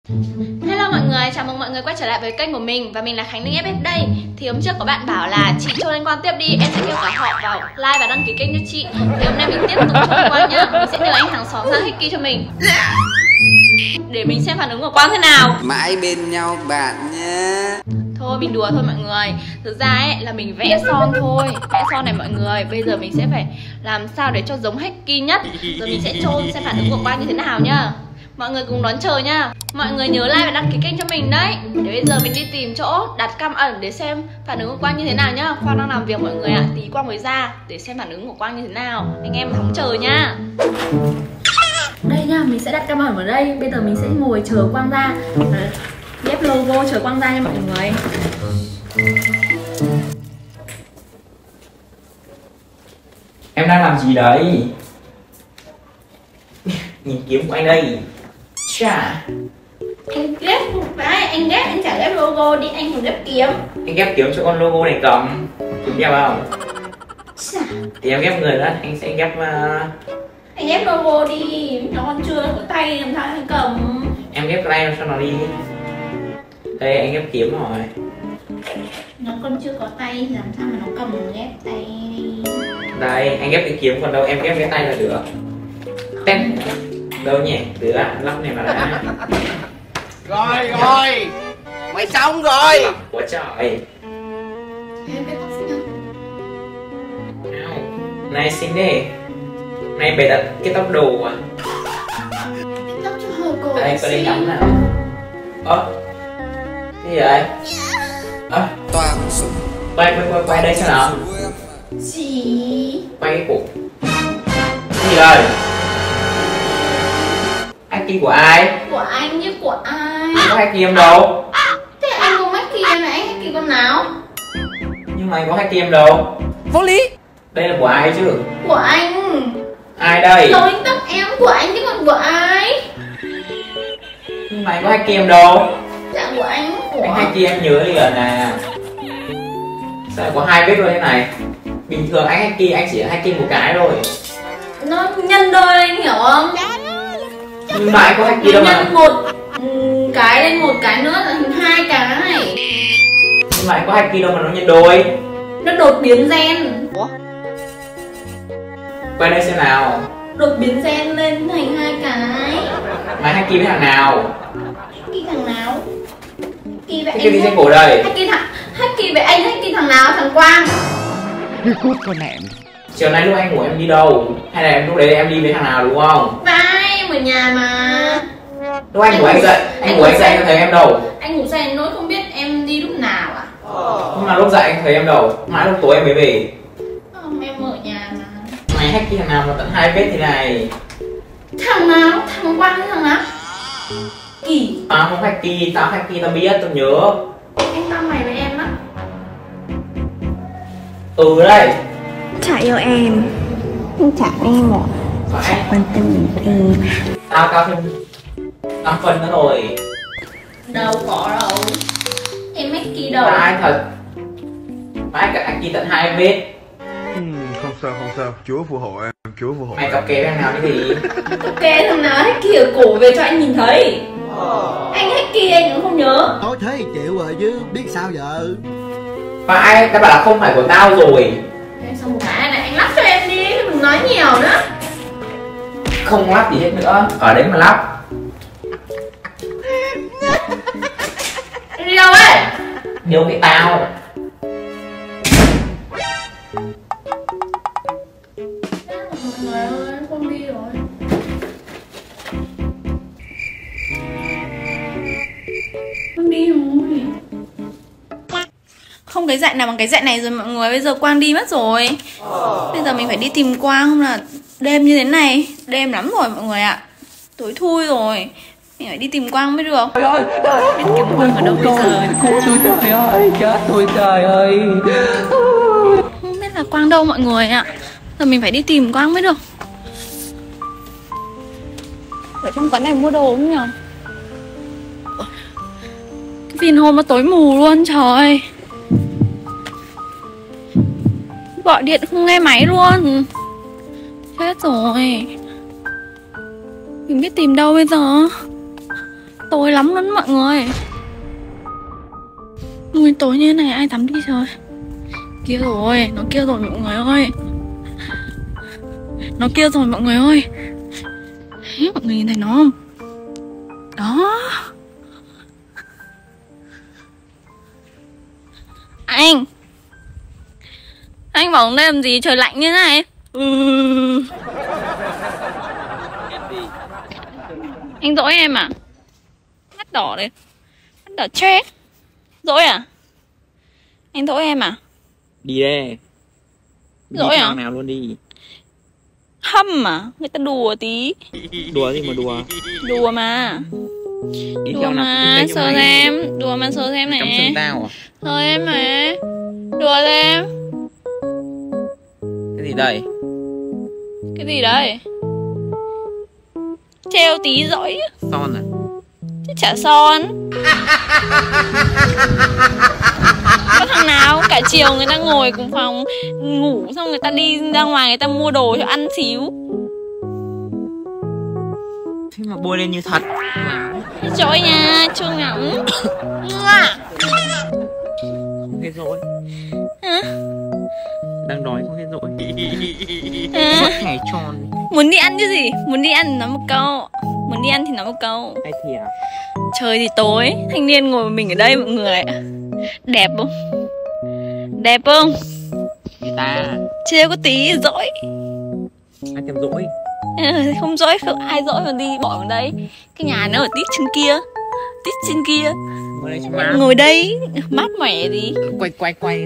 Hello mọi người, chào mừng mọi người quay trở lại với kênh của mình. Và mình là Khánh Linh FF đây. Thì hôm trước có bạn bảo là chị cho Liên Quan tiếp đi, em sẽ kêu cả họ vào like và đăng ký kênh cho chị. Thì hôm nay mình tiếp tục cho Liên Quan nhá. Mình sẽ nhờ anh hàng xóm sang Hickey cho mình để mình xem phản ứng của Quang thế nào. Mãi bên nhau bạn nhé. Thôi mình đùa thôi mọi người. Thực ra ấy là mình vẽ son thôi. Vẽ son này mọi người. Bây giờ mình sẽ phải làm sao để cho giống Hickey nhất. Rồi mình sẽ chôn xem phản ứng của Quang như thế nào nhá. Mọi người cùng đón chờ nha. Mọi người nhớ like và đăng ký kênh cho mình đấy. Để bây giờ mình đi tìm chỗ đặt cam ẩn để xem phản ứng của Quang như thế nào nhá. Quang đang làm việc mọi người ạ. Tí Quang mới ra để xem phản ứng của Quang như thế nào. Anh em đón chờ nha. Đây nha, mình sẽ đặt cam ẩn ở đây. Bây giờ mình sẽ ngồi chờ Quang ra. Ghép logo chờ Quang ra nha mọi người. Em đang làm gì đấy? Nhìn kiếm của anh đây. Chà. Anh ghép một cái, anh ghép, anh chả ghép logo đi, anh còn ghép kiếm. Anh ghép kiếm cho con logo này cầm. Kiếm ghép không? Chà. Thì em ghép người đó, anh sẽ ghép Anh ghép logo đi, nó còn chưa có tay làm sao anh cầm. em ghép tay cho nó đi. Đây anh ghép kiếm rồi. Nó còn chưa có tay làm sao mà nó cầm ghép tay. Đây anh ghép cái kiếm, còn đâu em ghép cái tay là được. Tên đâu nhỉ? Được lắp này mà đã. Rồi rồi, mày xong rồi. Ủa trời. Này xinh đi. Này bày đặt cái tóc đồ à? Tóc cho hờ cổ. Đây có đi ngắm nào. Cái gì vậy? Toàn súng. Quay đây xem nào. Gì? Quay cái cục. Cái gì đây? Hickey của ai? Của anh chứ của ai? Có Hickey em đâu? Thế anh có Hickey em này, anh Hickey con nào? Nhưng mà anh có Hickey em đâu? Vô lý. Đây là của ai chứ? Của anh. Ai đây? Lỗi tóc em của anh chứ còn của ai? Nhưng mà anh có Hickey em đâu? Dạ của anh. Của Anh Hickey em nhớ liền à. Sao lại có hai vết luôn thế này? Bình thường anh Hickey anh chỉ Hickey một cái thôi. nó nhân đôi anh hiểu không? Nhưng mà anh có Hickey đâu mà. Nhân một cái lên một cái nữa là thành hai cái. Nhưng mà anh có Hickey đâu mà nó nhân đôi. Nó đột biến gen. Quay đây xem nào. Đột biến gen lên thành hai cái. Mà Hickey với thằng nào? Hickey thằng nào? Hickey với Hickey đi anh. trên cổ đây. Hickey với anh, Hickey thằng nào? Thằng Quang. Cút con nẹm. Chiều nay lúc anh ngủ em đi đâu? Hay là lúc đấy em đi với thằng nào đúng không? Vai em ở nhà mà. Lúc anh ngủ anh dậy, anh thấy em đâu? Anh ngủ say nỗi không biết em đi lúc nào à? Nhưng mà lúc dậy anh thấy em đâu? Mãi lúc tối em mới về. Không, em ở nhà mà. Mày Hickey thằng nào mà tận hai vết thế này? Thằng nào? Thằng Quang hay thằng nào? Kỳ. Tao không Hickey, tao tao biết, tao nhớ. Anh tao mày với em á. Ừ đây. Chả yêu em. Không chả em ạ. Phải. Quan tâm đến em. Tao thêm 5 phân nữa rồi. Đâu có đâu. Em Hickey đâu. Ai thật. Mãi cả Hickey tận hai vết. Không sao, Chúa phù hộ em, Chúa phù hộ Mày em. cặp kè thằng nào cái gì? Ok thằng nào Hickey ở cổ về cho anh nhìn thấy. Anh Hickey anh cũng không nhớ. Nói thế thì chịu rồi chứ, biết sao giờ. Phải, tao bảo là không phải của tao rồi. Em xong một cái này anh lắp cho em đi, đừng nói nhiều nữa. Không lắp gì hết nữa, ở đấy mà lắp. Em đi đâu ấy? Điêu cái tao. Mọi người ơi, em không đi rồi. Con đi rồi. Không cái dạy nào bằng cái dạy này rồi mọi người. Bây giờ Quang đi mất rồi. Bây giờ mình phải đi tìm Quang. Không là đêm như thế này. Đêm lắm rồi mọi người ạ. Tối thui rồi. Mình phải đi tìm Quang mới được. Biết kiếm Quang ở đâu bây giờ. Trời ơi, chết tôi trời ơi. Không biết là Quang đâu mọi người ạ. Giờ mình phải đi tìm Quang mới được. Ở trong quán này mua đồ không nhỉ? Cái Vinhome nó tối mù luôn trời. Gọi điện không nghe máy luôn. Chết rồi. Mình biết tìm đâu bây giờ. Tối lắm luôn mọi người. Ui, tối như thế này ai tắm đi trời. Kia rồi, nó kia rồi mọi người ơi. Nó kia rồi mọi người ơi. Đấy, mọi người nhìn thấy nó không? Đó. Anh bảo đây làm gì, trời lạnh như thế này. Anh dỗi em à? Mắt đỏ đấy. Mắt đỏ chết. Dỗi à? Anh dỗi em à? Đi đây. Dỗi à? Nào luôn đi. Hâm à? Người ta đùa tí. Đùa gì mà đùa? Đùa mà. Đi Đùa mà, sờ xem. Đùa mà sờ xem này. Cắm sừng tao à? Sờ em mà. Đùa xem. Cái gì đây? Cái gì đấy? Treo tí dỗi. Son à? Chứ chả son. Có thằng nào cả chiều người ta ngồi cùng phòng ngủ, xong người ta đi ra ngoài người ta mua đồ cho ăn xíu. Thế mà bôi lên như thật. Trời nha, trông ngắm. Không hết rồi. Hả? Đang đói không hết rồi. Hả? Mắt hẻ tròn. Muốn đi ăn chứ gì? Muốn đi ăn thì nói một câu. Muốn đi ăn thì nói một câu. Hay thì à? Trời thì tối, thanh niên ngồi một mình ở đây mọi người. Đẹp không? Đẹp không? Người ta Chưa có tí dỗi. ai thèm dỗi. Không dỗi, không ai dỗi mà đi bỏ vào đấy. Cái nhà nó ở tít trên kia. Tít trên kia. Ngồi đây cho mát. Ngồi đây, mát mẻ gì. Quay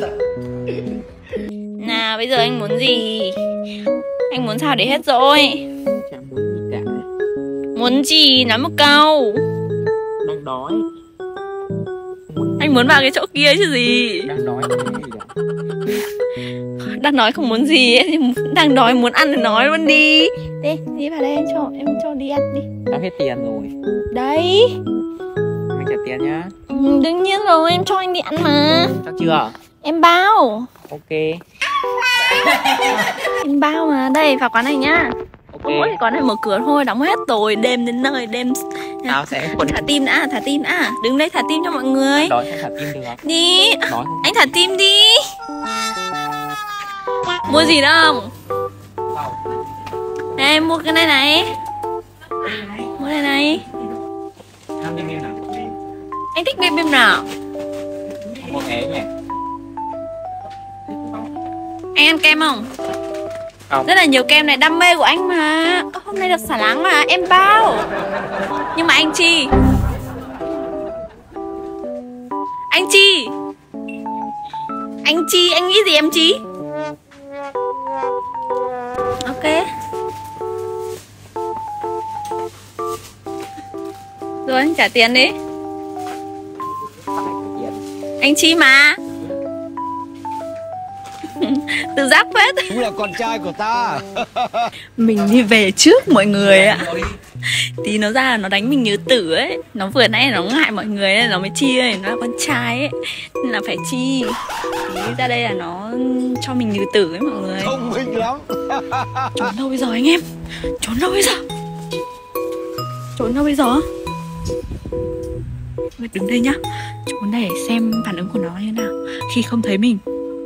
Nào bây giờ anh muốn gì? Anh muốn sao để hết rồi? Chẳng muốn gì cả. Muốn gì? Nói một câu. Đang đói. Anh muốn vào cái chỗ kia chứ gì. Đang đói cái gì đó. Đang nói không muốn gì ấy, đang đói muốn ăn thì nói luôn đi. Đi vào đây em cho đi ăn đi. Đã hết tiền rồi. Đấy. Anh trả tiền nhá. Đương nhiên rồi, em cho anh đi ăn mà. Chắc chưa? Em bao. Ok. Em bao mà. Đây vào quán này nhá. Ok. Mỗi cái quán này mở cửa thôi, đóng hết rồi. Đêm đến nơi, đêm. Tao sẽ Thả tim đã, thả tim đã. Đứng đây thả tim cho mọi người. đói sẽ thả tim được. Đi. Đói không? Anh thả tim đi. Mua gì đâu không? Đây, em mua cái này này. Mua này này. Ăn đi nào. Anh thích bim bim nào? Một ế nhỉ? Anh ăn kem không? Không. Rất là nhiều kem này, đam mê của anh mà. Hôm nay được xả láng mà, em bao. Nhưng mà anh chi? Anh chi? Anh chi, anh nghĩ gì em chi? Ok. Rồi anh trả tiền đi. Anh chi mà. Tự giác phết. Cũng là con trai của ta. Mình đi về trước mọi người ạ. Tí nó ra là nó đánh mình như tử ấy. Nó vừa nãy nó ngại mọi người ấy, nó mới chi ấy. Nó là con trai ấy, nên là phải chi. Tí ra đây là nó cho mình như tử ấy mọi người. Thông minh lắm. Trốn đâu bây giờ anh em? Trốn đâu bây giờ? Trốn đâu bây giờ? Đứng đây nhá. Trốn để xem phản ứng của nó như nào khi không thấy mình.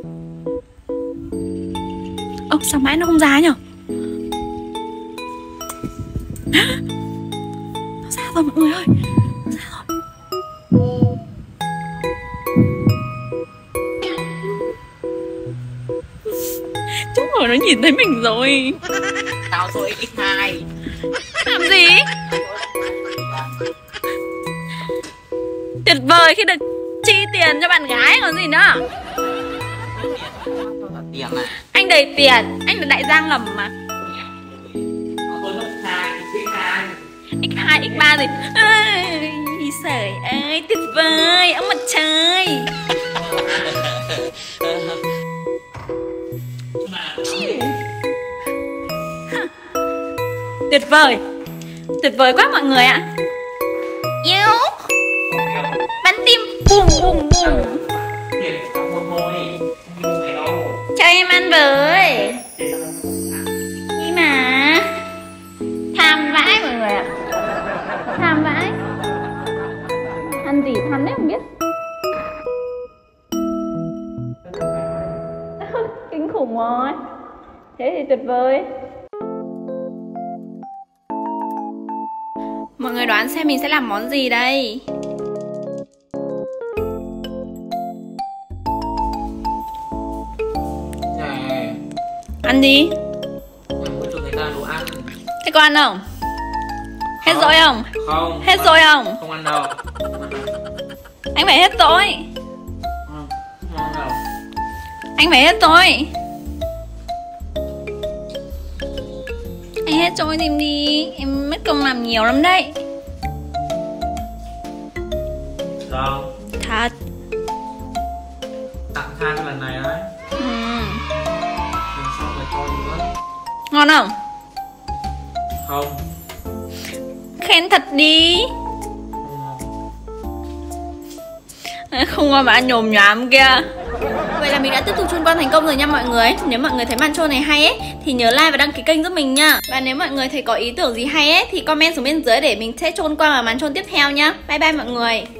Ơ, sao mãi nó không ra nhở? Nó ra rồi mọi người ơi. Nó ra rồi. Chúng rồi nó nhìn thấy mình rồi. Tao rồi X2. Làm gì? Tuyệt vời khi được chi tiền cho bạn gái còn gì nữa. Tiền à? Anh đầy tiền, anh là đại gia ngầm mà. X2, X3 gì? Ơi, trời ơi, tuyệt vời, ông mặt trời. Tuyệt vời quá mọi người ạ. Yêu. Bắn tim bùm bùm bùm. Cho em ăn với. Nhưng mà tham vãi mọi người ạ. Tham vãi. Ăn gì than đấy không biết. Kinh khủng rồi. Thế thì tuyệt vời. Mọi người đoán xem mình sẽ làm món gì đây. Nè, Ăn đi. em muốn cho người ta đồ ăn. Thế có ăn không? Hết rồi không? Không. Hết rồi không? Không ăn đâu. Anh phải hết rồi. Không ăn đâu. Anh phải hết rồi. Anh hết rồi tìm đi. Em mất công làm nhiều lắm đấy. Không. Thật. Tặng than lần này đấy. Lần sau lại cho nữa. Ngon không? Không. Khen thật đi. Không ngon mà ăn nhồm nhám kia. Vậy là mình đã tiếp tục chôn con thành công rồi nha mọi người. Nếu mọi người thấy màn chôn này hay ấy thì nhớ like và đăng ký kênh giúp mình nha. Và nếu mọi người thấy có ý tưởng gì hay ấy thì comment xuống bên dưới để mình sẽ chôn qua vào màn chôn tiếp theo nha. Bye bye mọi người.